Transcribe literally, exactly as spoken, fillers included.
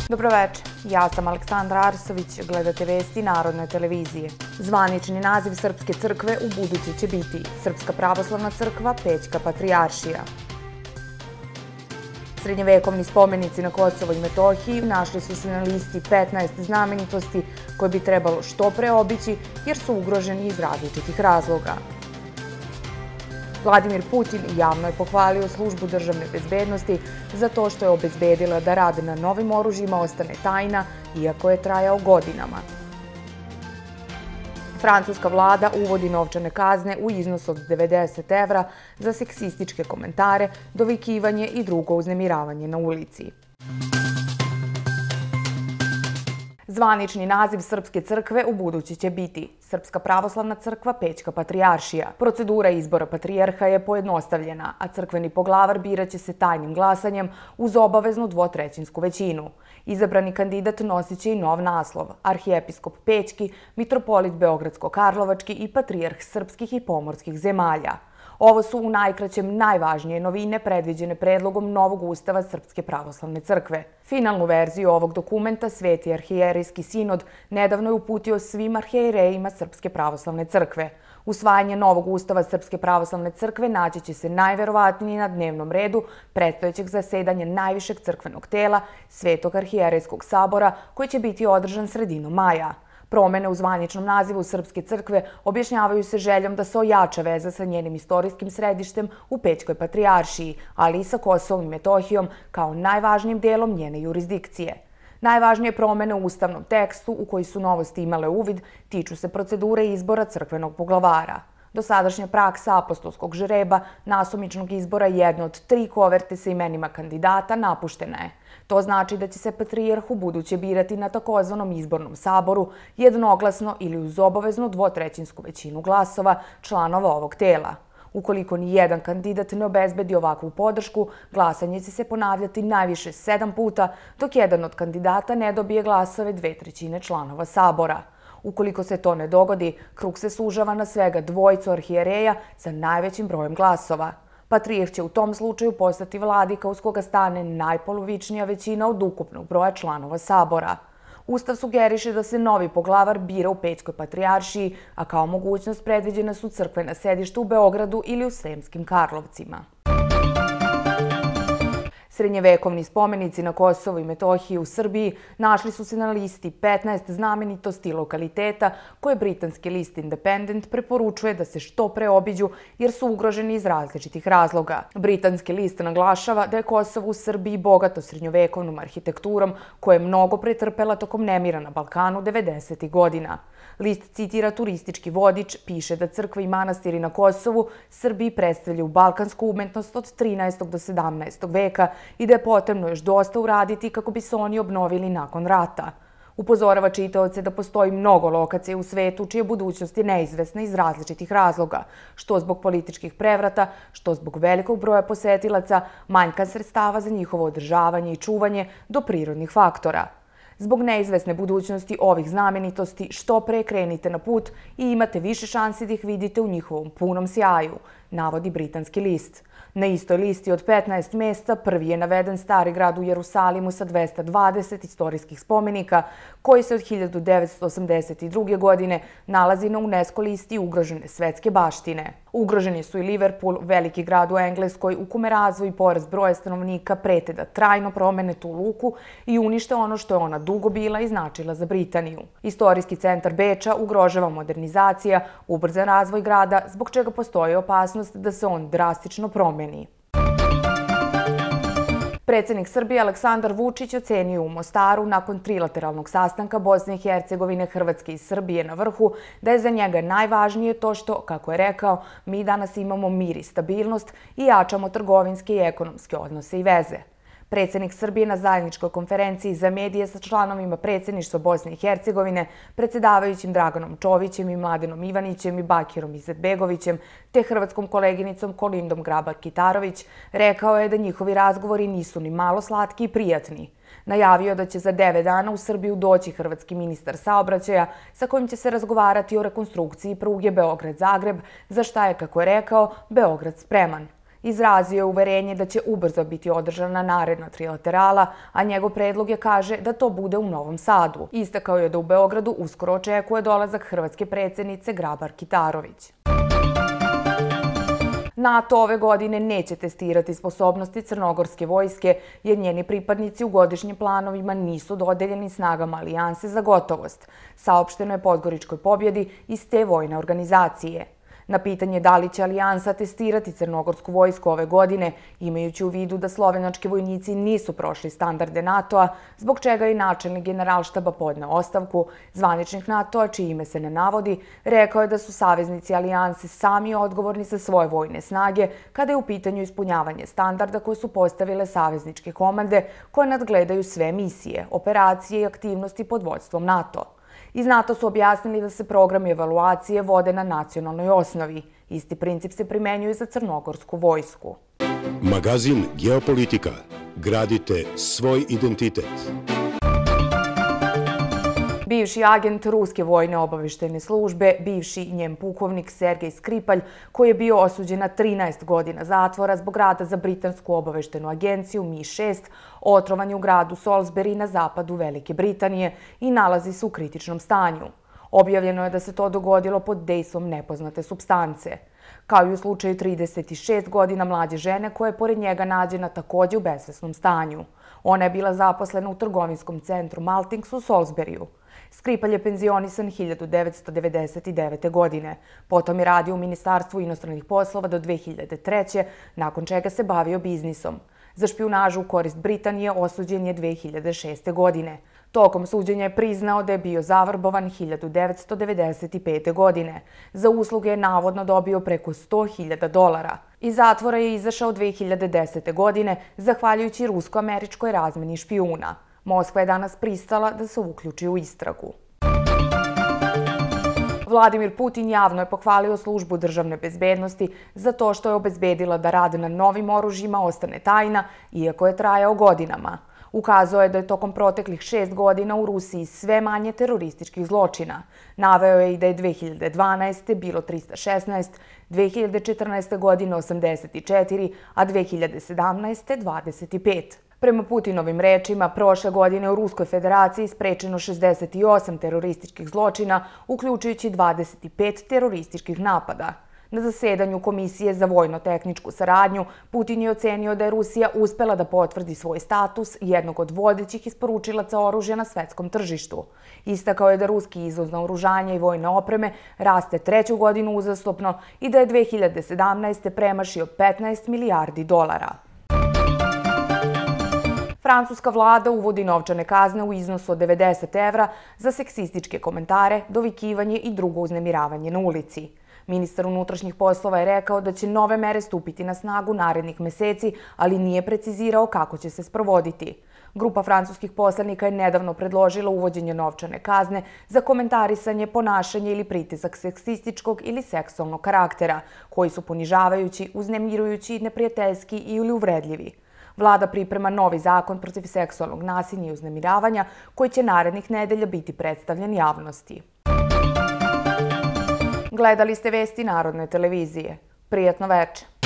Dobroveče, ja sam Aleksandra Arsović, gledate vesti Narodne televizije. Zvanični naziv Srpske crkve u buduće će biti Srpska pravoslavna crkva Pećka patrijaršija. Srednjevekovni spomenici na Kosovo i Metohiji našli su se na listi petnaest znamenitosti koje bi trebalo što pre obići jer su ugroženi iz različitih razloga. Vladimir Putin javno je pohvalio službu državne bezbednosti za to što je obezbedila da rad na novim oružjima ostane tajna, iako je trajao godinama. Francuska vlada uvodi novčane kazne u iznosu od devedeset evra za seksističke komentare, dovikivanje i drugo uznemiravanje na ulici. Zvanični naziv Srpske crkve u buduće će biti Srpska pravoslavna crkva Pećka patrijaršija. Procedura izbora patrijarha je pojednostavljena, a crkveni poglavar biraće se tajnim glasanjem uz obaveznu dvotrećinsku većinu. Izabrani kandidat nosit će i nov naslov – arhijepiskop Pećki, mitropolit Beogradsko-Karlovački i patrijarh srpskih i pomorskih zemalja. Ovo su u najkraćem najvažnije novine predviđene predlogom novog ustava Srpske pravoslavne crkve. Finalnu verziju ovog dokumenta Sveti arhijerejski sinod nedavno je uputio svim arhijerejima Srpske pravoslavne crkve. Usvajanje novog ustava Srpske pravoslavne crkve naći će se najverovatnije na dnevnom redu predstojećeg zasedanja najvišeg crkvenog tela Svetog arhijerejskog sabora koji će biti održan sredinom maja. Promene u zvaničnom nazivu Srpske crkve objašnjavaju se željom da se ojača veza sa njenim istorijskim središtem u Pećkoj patrijaršiji, ali i sa Kosovom i Metohijom kao najvažnijim delom njene jurisdikcije. Najvažnije promene u ustavnom tekstu u koji su novosti imale uvid tiču se procedure izbora crkvenog poglavara. Dosadašnja praksa apostolskog žreba, nasumičnog izbora jedne od tri koverte sa imenima kandidata napuštena je. To znači da će se patrijarh u buduće birati na takozvanom izbornom saboru jednoglasno ili uz obaveznu dvotrećinsku većinu glasova članova ovog tela. Ukoliko ni jedan kandidat ne obezbedi ovakvu podršku, glasanje će se ponavljati najviše sedam puta, dok jedan od kandidata ne dobije glasove dve trećine članova sabora. Ukoliko se to ne dogodi, krug se sužava na svega dvojicu arhijereja sa najvećim brojem glasova. Patrijarh će u tom slučaju postati vladika uz koga stane najpolovičnija većina od ukupnog broja članova sabora. Ustav sugeriše da se novi poglavar bira u Pećkoj patrijaršiji, a kao mogućnost predviđena su crkvena sedišta u Beogradu ili u Sremskim Karlovcima. Srednjevekovni spomenici na Kosovu i Metohiji u Srbiji našli su se na listi petnaest znamenitosti i lokaliteta koje britanski list Independent preporučuje da se što pre obiđu jer su ugroženi iz različitih razloga. Britanski list naglašava da je Kosovo u Srbiji bogato srednjovekovnom arhitekturom koja je mnogo pretrpela tokom nemira na Balkanu devedesetih godina. List citira turistički vodič, piše da crkva i manastiri na Kosovu Srbiji predstavljaju balkansku umetnost od trinaestog do sedamnaestog veka i da je potrebno još dosta uraditi kako bi se oni obnovili nakon rata. Upozorava čitaoce da postoji mnogo lokacija u svetu čija budućnost je neizvesna iz različitih razloga, što zbog političkih prevrata, što zbog velikog broja posetilaca, manjka sredstava za njihovo održavanje i čuvanje do prirodnih faktora. Zbog neizvesne budućnosti ovih znamenitosti što pre krenite na put i imate više šansi da ih vidite u njihovom punom sjaju, navodi britanski list. Na istoj listi od petnaest mesta prvi je naveden Stari grad u Jerusalimu sa dvesta dvadeset istorijskih spomenika koji se od hiljadu devetsto osamdeset druge. godine nalazi na UNESCO listi ugrožene svetske baštine. Ugroženi su i Liverpool, veliki grad u Engleskoj u kome razvoj i porast broja stanovnika prete da trajno promene tu luku i unište ono što je ona dugo bila i značila za Britaniju. Istorijski centar Beča ugrožava modernizacija, ubrzan razvoj grada, zbog čega postoji opasnost da se on drastično promeni. Predsjednik Srbije Aleksandar Vučić ocenio u Mostaru nakon trilateralnog sastanka Bosne i Hercegovine, Hrvatske i Srbije na vrhu da je za njega najvažnije to što, kako je rekao, mi danas imamo mir i stabilnost i jačamo trgovinske i ekonomske odnose i veze. Predsjednik Srbije na zajedničkoj konferenciji za medije sa članovima predsjedništva Bosne i Hercegovine, predsjedavajućim Draganom Čovićem i Mladenom Ivanićem i Bakirom Izetbegovićem, te hrvatskom koleginicom Kolindom Grabar-Kitarović, rekao je da njihovi razgovori nisu ni malo slatki i prijatni. Najavio da će za devet dana u Srbiju doći hrvatski ministar saobraćaja sa kojim će se razgovarati o rekonstrukciji pruge Beograd-Zagreb, za šta je, kako je rekao, Beograd spreman. Izrazio je uverenje da će ubrzo biti održana naredna trilaterala, a njegov predlog je, kaže, da to bude u Novom Sadu. Istakao je da u Beogradu uskoro očekuje dolazak hrvatske predsjednice Grabar-Kitarović. NATO ove godine neće testirati sposobnosti crnogorske vojske jer njeni pripadnici u godišnjim planovima nisu dodeljeni snagama alijanse za gotovost, saopšteno je Podgoričkoj pobjedi iz te vojne organizacije. Na pitanje da li će alijansa testirati crnogorsku vojsku ove godine, imajući u vidu da slovenački vojnici nisu prošli standarde NATO-a, zbog čega je načelnik generalštaba podneo ostavku, zvaničnik NATO-a, čije ime se ne navodi, rekao je da su saveznici alijanse sami odgovorni za svoje vojne snage kada je u pitanju ispunjavanje standarda koje su postavile savezničke komande koje nadgledaju sve misije, operacije i aktivnosti pod vodstvom NATO. Iz NATO su objasnili da se programi evaluacije vode na nacionalnoj osnovi. Isti princip se primenjuje za crnogorsku vojsku. Magazin Geopolitika. Gradite svoj identitet. Bivši agent Ruske vojne obaveštajne službe, bivši njen pukovnik Sergej Skripalj, koji je bio osuđen na trinaest godina zatvora zbog rada za britansku obaveštajnu agenciju M I šest, otrovan je u gradu Salisbury na zapadu Velike Britanije i nalazi se u kritičnom stanju. Objavljeno je da se to dogodilo pod dejstvom nepoznate supstance. Kao i u slučaju trideset šest godina mlađe žene koja je pored njega nađena takođe u besvesnom stanju. Ona je bila zaposlena u trgovinskom centru Maltings u Salisburyu. Skripalj je penzionisan hiljadu devetsto devedeset devete. godine. Potom je radio u Ministarstvu inostranih poslova do dve hiljade treće. nakon čega se bavio biznisom. Za špijunažu u korist Britanije osuđen je dve hiljade šeste. godine. Tokom suđenja je priznao da je bio zavrbovan hiljadu devetsto devedeset pete. godine. Za usluge je navodno dobio preko sto hiljada dolara. Iz zatvora je izašao dve hiljade desete. godine, zahvaljujući rusko-američkoj razmeni špijuna. Moskva je danas pristala da se uključi u istragu. Vladimir Putin javno je pohvalio službu državne bezbednosti za to što je obezbedila da rad na novim oružjima ostane tajna, iako je trajao godinama. Ukazao je da je tokom proteklih šest godina u Rusiji sve manje terorističkih zločina. Naveo je i da je dve hiljade dvanaeste. bilo trista šesnaest, dve hiljade četrnaeste. godine osamdeset četiri, a dve hiljade sedamnaeste. dvadeset pet. Prema Putinovim rečima, prošle godine u Ruskoj federaciji sprečeno šezdeset osam terorističkih zločina, uključujući dvadeset pet terorističkih napada. Na zasedanju Komisije za vojno-tehničku saradnju, Putin je ocenio da je Rusija uspela da potvrdi svoj status jednog od vodećih isporučilaca oružja na svetskom tržištu. Istakao je da ruski izvoz naoružanja i vojne opreme raste treću godinu uzastopno i da je dve hiljade sedamnaeste. premašio petnaest milijardi dolara. Francuska vlada uvodi novčane kazne u iznosu od devedeset evra za seksističke komentare, dovikivanje i drugo uznemiravanje na ulici. Ministar unutrašnjih poslova je rekao da će nove mere stupiti na snagu narednih meseci, ali nije precizirao kako će se sprovoditi. Grupa francuskih poslanika je nedavno predložila uvođenje novčane kazne za komentarisanje, ponašanje ili pritisak seksističkog ili seksualnog karaktera, koji su ponižavajući, uznemirujući, neprijateljski ili uvredljivi. Vlada priprema novi zakon protiv seksualnog nasilja i uznemiravanja koji će narednih nedelja biti predstavljen javnosti. Gledali ste vesti Narodne televizije. Prijatno veče.